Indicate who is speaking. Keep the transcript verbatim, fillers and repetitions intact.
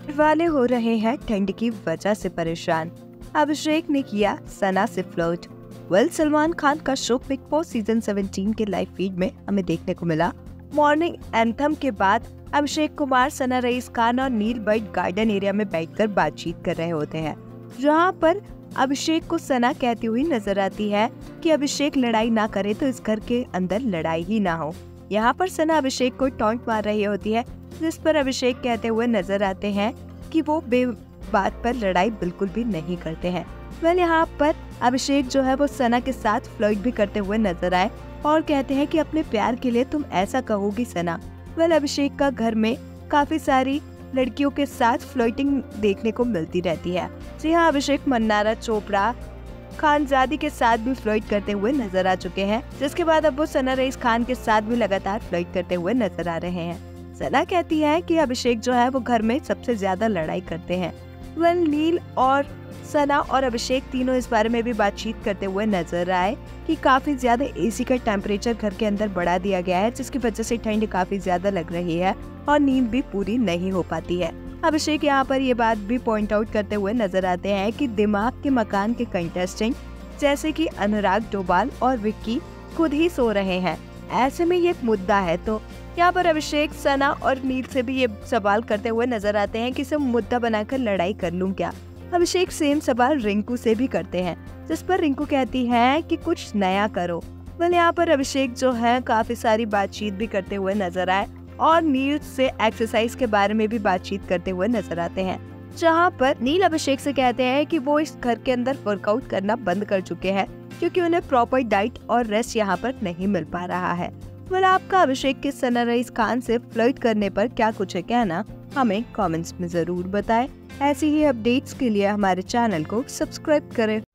Speaker 1: वाले हो रहे हैं ठंड की वजह से परेशान। अभिषेक ने किया सना से फ्लर्ट। वेल सलमान खान का शो बिग बॉस सीजन सत्रह के लाइव फीड में हमें देखने को मिला। मॉर्निंग एंथम के बाद अभिषेक कुमार, सना रईस खान और नील बर्ड गार्डन एरिया में बैठकर बातचीत कर रहे होते हैं, जहां पर अभिषेक को सना कहती हुई नजर आती है कि अभिषेक लड़ाई ना करे तो इस घर के अंदर लड़ाई ही ना हो। यहाँ पर सना अभिषेक को टॉन्ट मार रही होती है, जिस पर अभिषेक कहते हुए नजर आते हैं कि वो बे बात पर लड़ाई बिल्कुल भी नहीं करते हैं। वेल यहाँ पर अभिषेक जो है वो सना के साथ फ्लर्ट भी करते हुए नजर आए और कहते हैं कि अपने प्यार के लिए तुम ऐसा कहोगी सना। वेल अभिषेक का घर में काफी सारी लड़कियों के साथ फ्लर्टिंग देखने को मिलती रहती है। जी हाँ, अभिषेक मन्नारा चोपड़ा, खानजादी के साथ भी फ्लर्ट करते हुए नजर आ चुके हैं, जिसके बाद अब वो सना रईस खान के साथ भी लगातार फ्लर्ट करते हुए नजर आ रहे हैं। सना कहती है कि अभिषेक जो है वो घर में सबसे ज्यादा लड़ाई करते हैं। वेल नील और सना और अभिषेक तीनों इस बारे में भी बातचीत करते हुए नजर आए कि काफी ज्यादा एसी का टेम्परेचर घर के अंदर बढ़ा दिया गया है, जिसकी वजह से ठंड काफी ज्यादा लग रही है और नींद भी पूरी नहीं हो पाती है। अभिषेक यहाँ पर ये बात भी पॉइंट आउट करते हुए नजर आते हैं कि दिमाग के मकान के कंटेस्टेंट जैसे कि अनुराग डोभाल और विक्की खुद ही सो रहे हैं। ऐसे में ये एक मुद्दा है। तो यहाँ पर अभिषेक सना और नील से भी ये सवाल करते हुए नजर आते हैं कि सब मुद्दा बनाकर लड़ाई कर लूं क्या। अभिषेक सेम सवाल रिंकू से भी करते हैं, जिस पर रिंकू कहती है कि कुछ नया करो। वेल यहाँ पर अभिषेक जो है काफी सारी बातचीत भी करते हुए नजर आए और नील से एक्सरसाइज के बारे में भी बातचीत करते हुए नजर आते हैं, जहाँ पर नील अभिषेक से कहते हैं कि वो इस घर के अंदर वर्कआउट करना बंद कर चुके हैं क्योंकि उन्हें प्रॉपर डाइट और रेस्ट यहाँ पर नहीं मिल पा रहा है। वेल आपका अभिषेक के सना रईस खान से फ्लर्ट करने पर क्या कुछ है कहना, हमें कमेंट्स में जरूर बताएं। ऐसी ही अपडेट्स के लिए हमारे चैनल को सब्सक्राइब करें।